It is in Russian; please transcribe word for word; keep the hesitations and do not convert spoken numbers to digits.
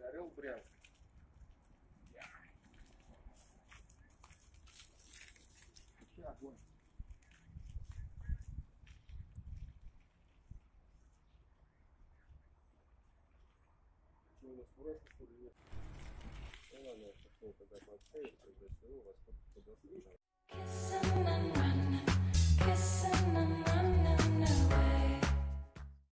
Орел, Брянск. Вообще огонь. Что у нас фуражка, что ли, нет? Ну ладно, я пошел тогда пообщаюсь, когда все, во сколько туда сказал.